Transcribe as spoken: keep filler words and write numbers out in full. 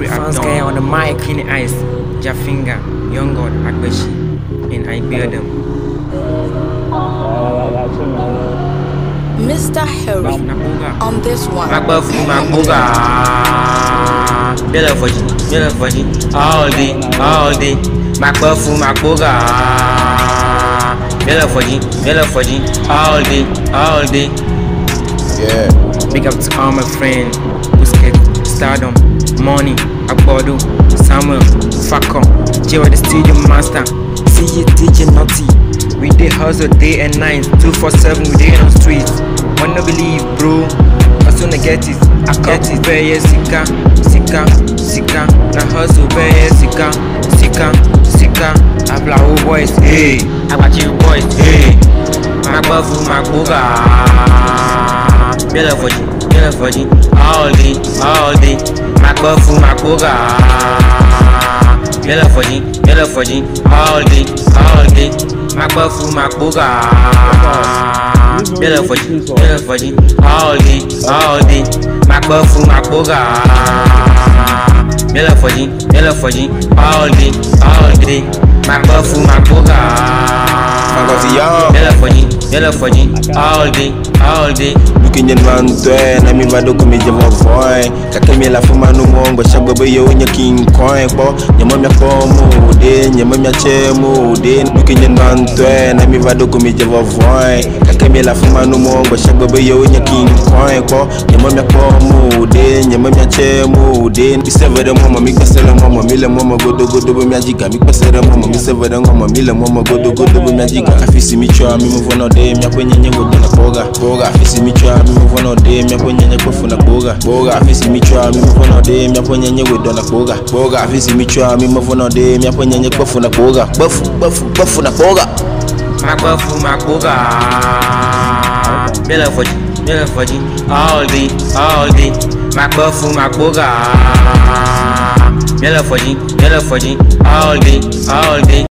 Fans guy on the mic. Kini Ice, Jafinga, Young God, Akbeshi, and I bear them. Mister Harry on this one. Magbafu Magboga, Bella Foji, Bella Foji, all day, all day. Magbafu Magboga, Bella Foji, Bella Foji, all day, all day. Yeah. Big up to all my friends, Busket, Stardom, Money, Agbodo, Samuel, Fakon, J Y the Studio Master, C J D J Naughty. We dey hustle day and night, two four seven, we dey on streets. Wanna believe, bro? As soon as I get it, I get it. Very sika, sika, sika. Na hustle, very sika, sika, sika. I blow old boys, hey. I watch you boys, hey. Magbafu Magboga, Bella Foji, Bella Foji, all day, all day. Magbafu Magboga, Bella Foji, Bella Foji, all day, all day. Magbafu Magboga, Bella Foji, Bella Foji, all day, all day. Magbafu Magboga, Bella Foji, Bella Foji, all day, all day. Magbafu Magboga, Bella Foji, Bella Foji, all day, all day. Looking in man to na mi vado come java voy. Kakemi la fuma no mongo shabobe yo nya king coin bo. Nyama mya komo de, nyama mya chemo de. Looking in man to na mi vado come java voy. Kakemi la fuma no mongo shabobe yo nya king coin bo. Nyama mya komo de, nyama mya chemo de. Mi severe mama mi kwesere mama mi le mama godo godo be mya jiga mi kwesere mama mi severe mama mi le mama godo godo be mya jiga. Afisi mi chwa mi move no de mya kwenye nyengo na boga boga. Afisi mi chwa mi move no de mya kwenye nyengo na boga boga. Afisi mi chwa mi move no de mya kwenye nyengo na boga boga. Afisi mi chwa mi move no de mya kwenye nyengo na boga bafu bafu bafu na boga. Magbafu Magboga, Bella Foji, Bella Foji, all day, all day. Magbafu Magboga, Bella Foji, Bella Foji, all day, all day.